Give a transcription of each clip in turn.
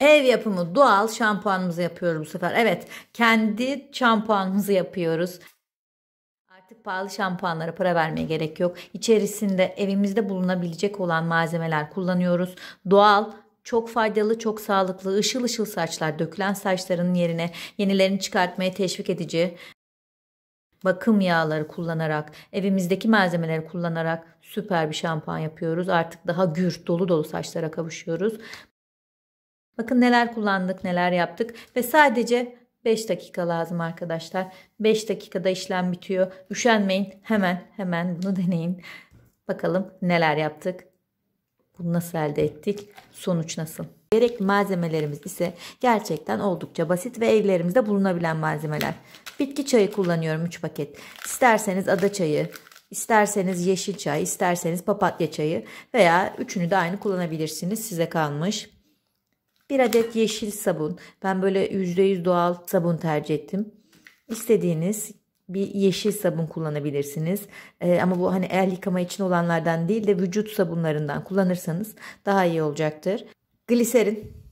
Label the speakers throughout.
Speaker 1: Ev yapımı doğal şampuanımızı yapıyoruz bu sefer. Evet, kendi şampuanımızı yapıyoruz. Artık pahalı şampuanlara para vermeye gerek yok. İçerisinde evimizde bulunabilecek olan malzemeler kullanıyoruz. Doğal, çok faydalı, çok sağlıklı, ışıl ışıl saçlar, dökülen saçların yerine yenilerini çıkartmaya teşvik edici bakım yağları kullanarak, evimizdeki malzemeleri kullanarak süper bir şampuan yapıyoruz. Artık daha gür, dolu dolu saçlara kavuşuyoruz. Bakın neler kullandık, neler yaptık ve sadece 5 dakika lazım arkadaşlar. 5 dakikada işlem bitiyor. Üşenmeyin. Hemen bunu deneyin. Bakalım neler yaptık. Bunu nasıl elde ettik? Sonuç nasıl? Gerekli malzemelerimiz ise gerçekten oldukça basit ve evlerimizde bulunabilen malzemeler. Bitki çayı kullanıyorum 3 paket. İsterseniz ada çayı, isterseniz yeşil çay, isterseniz papatya çayı veya üçünü de aynı kullanabilirsiniz. Size kalmış. 1 adet yeşil sabun. Ben böyle %100 doğal sabun tercih ettim. İstediğiniz bir yeşil sabun kullanabilirsiniz. Ama bu hani el yıkama için olanlardan değil de vücut sabunlarından kullanırsanız daha iyi olacaktır. Gliserin.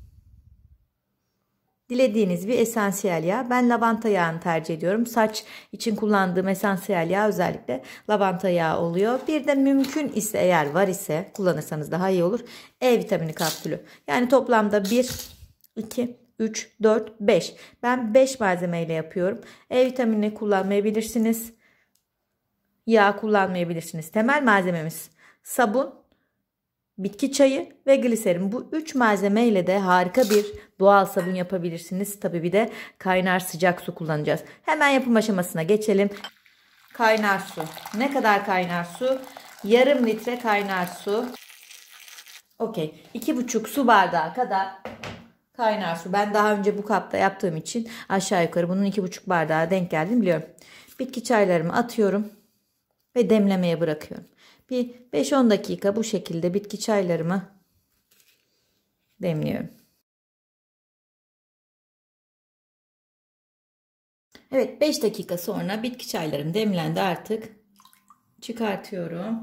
Speaker 1: Dilediğiniz bir esansiyel yağ. Ben lavanta yağını tercih ediyorum. Saç için kullandığım esansiyel yağ özellikle lavanta yağı oluyor. Bir de mümkün ise eğer var ise kullanırsanız daha iyi olur. E vitamini kapsülü. Yani toplamda 1, 2, 3, 4, 5. Ben 5 malzemeyle yapıyorum. E vitamini kullanmayabilirsiniz. Yağ kullanmayabilirsiniz. Temel malzememiz sabun, bitki çayı ve gliserin. Bu 3 malzemeyle de harika bir doğal sabun yapabilirsiniz. Tabii bir de kaynar sıcak su kullanacağız. Hemen yapım aşamasına geçelim. Kaynar su. Ne kadar kaynar su? Yarım litre kaynar su. Okey. 2,5 su bardağı kadar kaynar su. Ben daha önce bu kapta yaptığım için aşağı yukarı bunun 2,5 bardağı denk geldim biliyorum. Bitki çaylarımı atıyorum ve demlemeye bırakıyorum. Bir 5-10 dakika bu şekilde bitki çaylarımı demliyorum. Evet, 5 dakika sonra bitki çaylarım demlendi artık. Çıkartıyorum.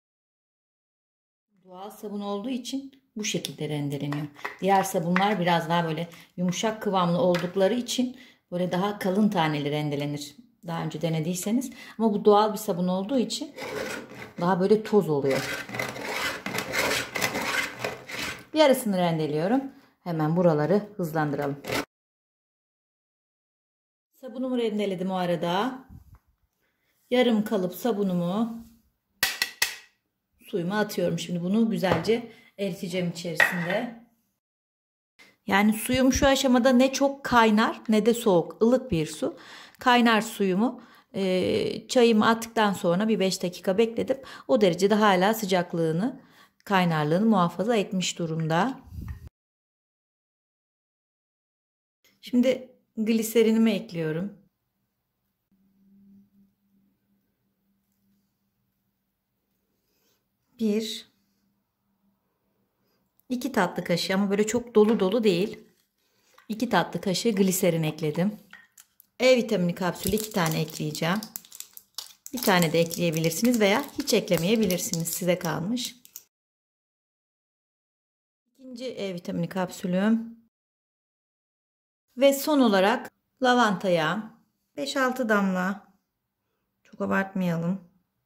Speaker 1: Doğal sabun olduğu için bu şekilde rendeleniyor. Diğer sabunlar biraz daha böyle yumuşak kıvamlı oldukları için böyle daha kalın taneli rendelenir. Daha önce denediyseniz. Ama bu doğal bir sabun olduğu için daha böyle toz oluyor. Yarısını rendeliyorum. Hemen buraları hızlandıralım. Sabunumu rendeledim o arada. Yarım kalıp sabunumu suyuma atıyorum. Şimdi bunu güzelce eriteceğim içerisinde. Yani suyum şu aşamada ne çok kaynar ne de soğuk. Ilık bir su. Kaynar suyumu çayımı attıktan sonra bir 5 dakika bekledim. O derecede hala sıcaklığını, kaynarlığını muhafaza etmiş durumda. Şimdi gliserinimi ekliyorum. Bir, 2 tatlı kaşığı ama böyle çok dolu dolu değil. 2 tatlı kaşığı gliserin ekledim. E vitamini kapsülü 2 tane ekleyeceğim. Bir tane de ekleyebilirsiniz veya hiç eklemeyebilirsiniz. Size kalmış. İkinci E vitamini kapsülüm. Ve son olarak lavanta yağı. 5-6 damla. Çok abartmayalım.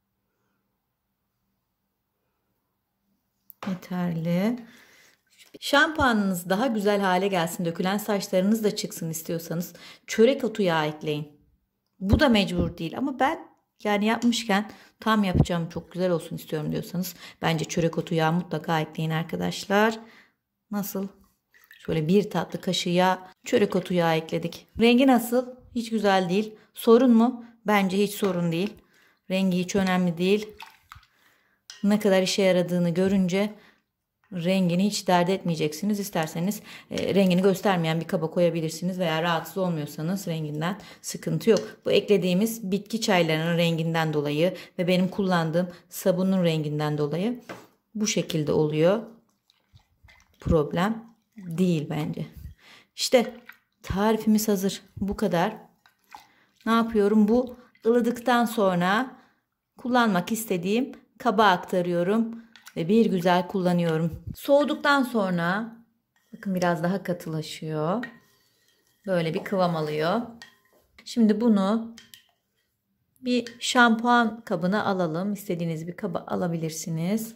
Speaker 1: Yeterli. Şampuanınız daha güzel hale gelsin, dökülen saçlarınız da çıksın istiyorsanız çörek otu yağı ekleyin. Bu da mecbur değil ama ben yani yapmışken tam yapacağım çok güzel olsun istiyorum diyorsanız bence çörek otu yağı mutlaka ekleyin arkadaşlar. Nasıl? Şöyle 1 tatlı kaşığı yağ, çörek otu yağı ekledik. Rengi nasıl? Hiç güzel değil. Sorun mu? Bence hiç sorun değil. Rengi hiç önemli değil. Ne kadar işe yaradığını görünce rengini hiç dert etmeyeceksiniz. İsterseniz rengini göstermeyen bir kaba koyabilirsiniz veya rahatsız olmuyorsanız renginden sıkıntı yok. Bu eklediğimiz bitki çaylarının renginden dolayı ve benim kullandığım sabunun renginden dolayı bu şekilde oluyor. Problem değil bence. İşte tarifimiz hazır. Bu kadar. Ne yapıyorum? Bu ılıdıktan sonra kullanmak istediğim kaba aktarıyorum ve bir güzel kullanıyorum. Soğuduktan sonra Bakın biraz daha katılaşıyor. Böyle bir kıvam alıyor. Şimdi bunu bir şampuan kabına alalım. İstediğiniz bir kaba alabilirsiniz.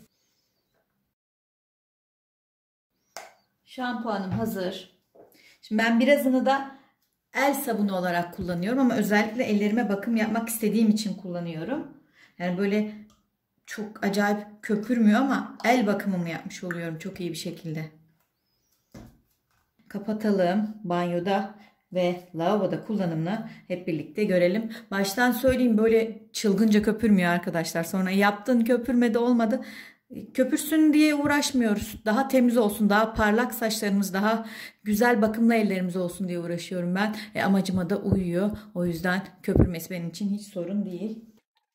Speaker 1: Şampuanım hazır. Şimdi ben birazını da el sabunu olarak kullanıyorum ama özellikle ellerime bakım yapmak istediğim için kullanıyorum. Yani böyle çok acayip köpürmüyor ama el bakımımı yapmış oluyorum çok iyi bir şekilde. Kapatalım. Banyoda ve lavaboda kullanımını hep birlikte görelim. Baştan söyleyeyim, böyle çılgınca köpürmüyor arkadaşlar. Sonra yaptın köpürmedi, olmadı. Köpürsün diye uğraşmıyoruz. Daha temiz olsun, daha parlak saçlarımız, daha güzel bakımlı ellerimiz olsun diye uğraşıyorum ben. Amacıma da uyuyor. O yüzden köpürmesi benim için hiç sorun değil.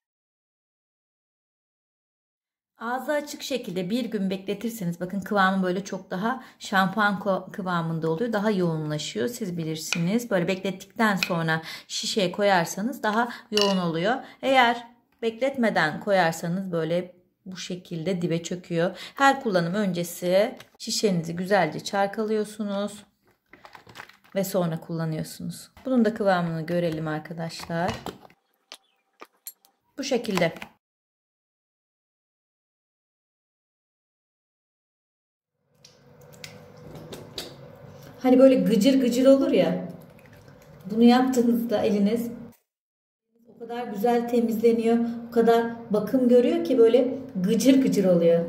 Speaker 1: Ağzı açık şekilde bir gün bekletirseniz bakın kıvamı böyle çok daha şampuan kıvamında oluyor. Daha yoğunlaşıyor. Siz bilirsiniz. Böyle beklettikten sonra şişeye koyarsanız daha yoğun oluyor. Eğer bekletmeden koyarsanız böyle bu şekilde dibe çöküyor. Her kullanım öncesi şişenizi güzelce çalkalıyorsunuz ve sonra kullanıyorsunuz. Bunun da kıvamını görelim arkadaşlar. Bu şekilde. Hani böyle gıcır gıcır olur ya. Bunu yaptığınızda eliniz o kadar güzel temizleniyor. O kadar bakım görüyor ki böyle gıcır gıcır oluyor.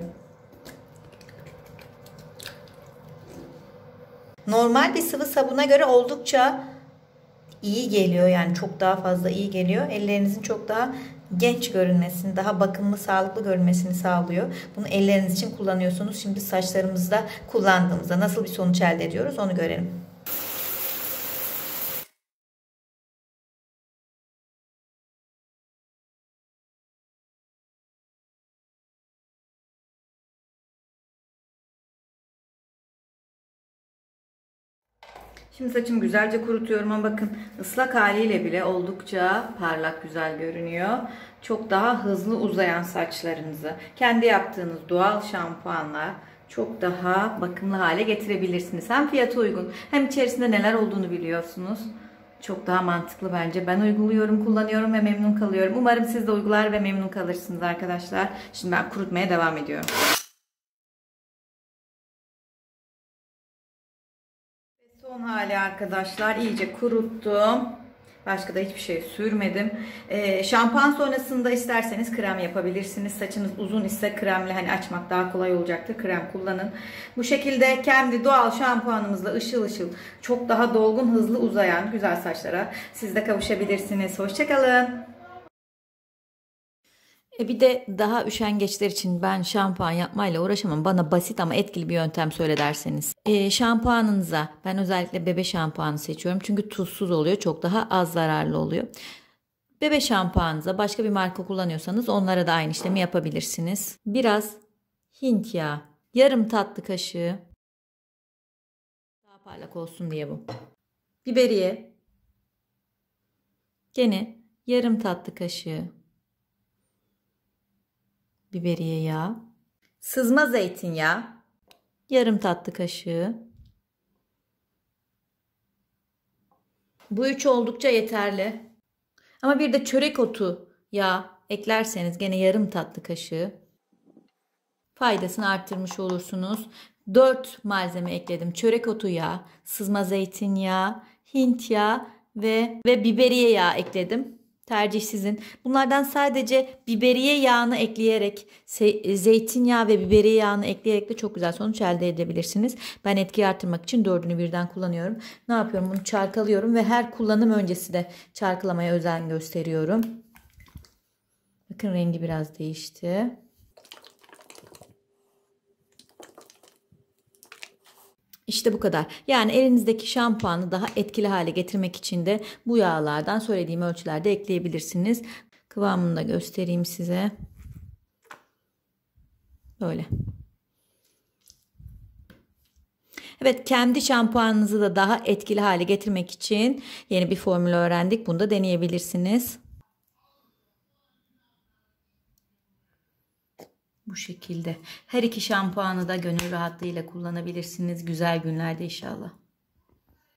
Speaker 1: Normal bir sıvı sabuna göre oldukça iyi geliyor. Yani çok daha fazla iyi geliyor. Ellerinizin çok daha genç görünmesini, daha bakımlı, sağlıklı görünmesini sağlıyor. Bunu elleriniz için kullanıyorsunuz. Şimdi saçlarımızda kullandığımızda nasıl bir sonuç elde ediyoruz onu görelim. Şimdi saçımı güzelce kurutuyorum ama bakın ıslak haliyle bile oldukça parlak, güzel görünüyor. Çok daha hızlı uzayan saçlarınızı kendi yaptığınız doğal şampuanla çok daha bakımlı hale getirebilirsiniz. Hem fiyatı uygun hem içerisinde neler olduğunu biliyorsunuz. Çok daha mantıklı bence. Ben uyguluyorum, kullanıyorum ve memnun kalıyorum. Umarım siz de uygular ve memnun kalırsınız arkadaşlar. Şimdi ben kurutmaya devam ediyorum. Son hali arkadaşlar, iyice kuruttum. Başka da hiçbir şey sürmedim. Şampuan sonrasında isterseniz krem yapabilirsiniz. Saçınız uzun ise kremle hani açmak daha kolay olacaktır. Krem kullanın. Bu şekilde kendi doğal şampuanımızla ışıl ışıl çok daha dolgun, hızlı uzayan güzel saçlara siz de kavuşabilirsiniz. Hoşçakalın. Bir de daha üşengeçler için ben şampuan yapmayla uğraşamam. Bana basit ama etkili bir yöntem söyle derseniz. Şampuanınıza ben özellikle bebe şampuanı seçiyorum. Çünkü tuzsuz oluyor. Çok daha az zararlı oluyor. Bebe şampuanınıza başka bir marka kullanıyorsanız onlara da aynı işlemi yapabilirsiniz. Biraz Hint yağı. Yarım tatlı kaşığı. Daha parlak olsun diye bu. Biberiye. Gene yarım tatlı kaşığı. Biberiye yağı, sızma zeytinyağı, yarım tatlı kaşığı. Bu üçü oldukça yeterli. Ama bir de çörek otu yağı eklerseniz gene yarım tatlı kaşığı. Faydasını arttırmış olursunuz. 4 malzeme ekledim. Çörek otu yağı, sızma zeytinyağı, Hint yağı ve biberiye yağı ekledim. Tercih sizin. Bunlardan sadece biberiye yağını ekleyerek, zeytinyağı ve biberiye yağını ekleyerek de çok güzel sonuç elde edebilirsiniz. Ben etkiyi artırmak için dördünü birden kullanıyorum. Ne yapıyorum? Bunu çalkalıyorum ve her kullanım öncesi de çalkalamaya özen gösteriyorum. Bakın rengi biraz değişti. İşte bu kadar. Yani elinizdeki şampuanı daha etkili hale getirmek için de bu yağlardan söylediğim ölçülerde ekleyebilirsiniz. Kıvamını da göstereyim size. Böyle. Evet, kendi şampuanınızı da daha etkili hale getirmek için yeni bir formül öğrendik. Bunu da deneyebilirsiniz.
Speaker 2: Bu şekilde. Her iki şampuanı da gönül rahatlığıyla kullanabilirsiniz. Güzel günlerde inşallah.